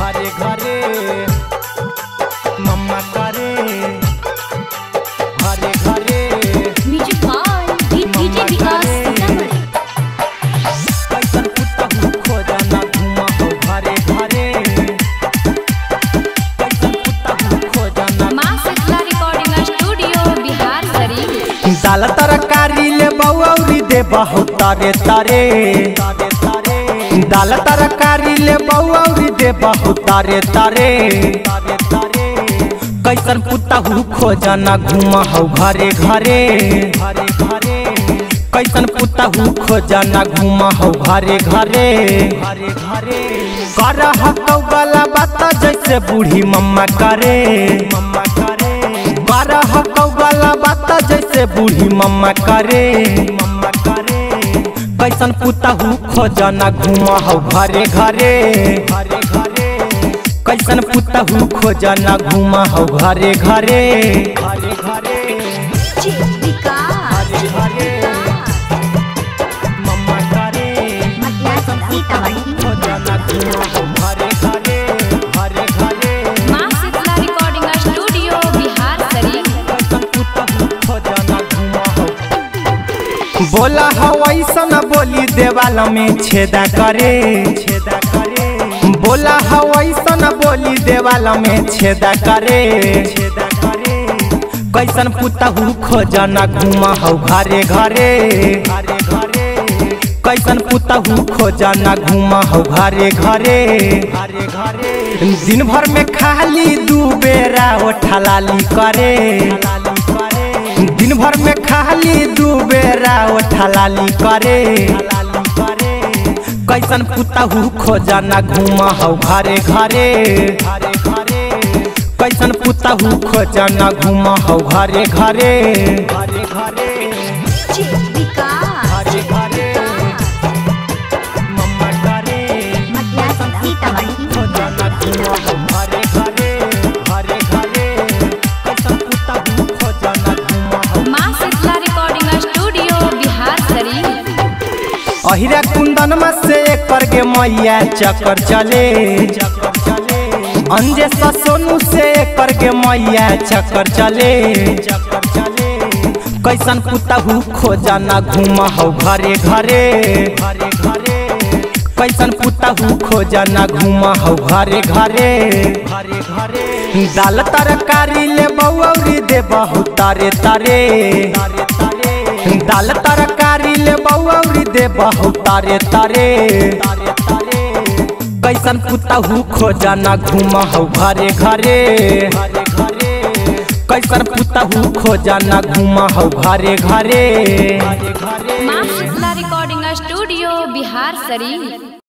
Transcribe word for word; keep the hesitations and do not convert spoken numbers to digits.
घरे घरे मम्मा करे घरे घरे म्यूजिक बाय डीजे विकास कैसन कुत्ता हूँ खोजना घुमा हो घरे घरे कैसन कुत्ता हूँ खोजना मां शीतला रिकॉर्डिंग स्टूडियो बिहार शरीफ। दाल तरकारी ले बउरी दे बहुत तारे तारे दाल तरकारी ले बउरी दे बहुत तारे तारे कैसन पुता हूँ खोजना घुमा हो घरे घरे घरे घरे कैसन पुता हूँ खोजना घुमा हो घरे घरे घरे घरे कर हकौ वाला बात जैसे बूढ़ी मम्मा करे मम्मा करे कर हकौ वाला बात जैसे बूढ़ी मम्मा करे मम्मा करे कैसन पुता हूँ खोजना घुमा हो घरे घरे घरे घरे कैसन पुता हूँ खोजना घुमा हो घरे घरे घरे घरे घरे घरे मम्मा करे कैसन पुता हूँ खोजना घुमा हो घरे घरे घरे घरे मां शीतला रिकॉर्डिंग स्टूडियो बिहार शरीफ। कैसन पुता हूँ खोजना घुमा हो बोला हो ऐसा न बोली देवाल में छेदा करे छेदा करे बोला हो ऐसा न बोली देवाल में छेदा करे छेदा करे कैसन पुता हूँ खोजना घुमा हो घरे घरे घरे घरे कैसन पुता हूँ खोजना घुमा हो घरे घरे घरे घरे दिन भर में खाली दू बेरा ओठलाली करे दिन भर में खाली दू बेरा ओठलाली करे कैसन पुता हूँ खोजना घुमा हो घरे घरे घरे घरे कैसन पुता हूँ खोजना घुमा हो घरे घरे घरे घरे घरे घरे मम्मा करे खोजना घुमा हो घरे घरे घरे घरे कैसन पुता हूँ खोजना घुमा हो मां शीतला रिकॉर्डिंग स्टूडियो बिहार शरीफ। अहिरा कुंदन में से कर के मैया चक्कर चले चक्कर चले अंजे सोनू से कर के मैया चक्कर चले चक्कर चले कैसन पुता हूँ खोजना घुमा हो घरे घरे घरे घरे कैसन पुता हूँ खोजना घुमा हो घरे घरे घरे घरे दाल तरकारी ले बउरी दे बहुत तारे तारे तारे तारे दाल तरकारी ले बउरी दे बहुत तारे तारे तारे तारे कैसन पुता हूँ खोजना घुमा हो घरे घरे घरे घरे कैसन पुता हूँ खोजना घुमा हो घरे घरे घरे घरे मां शीतला रिकॉर्डिंग स्टूडियो बिहार शरीफ।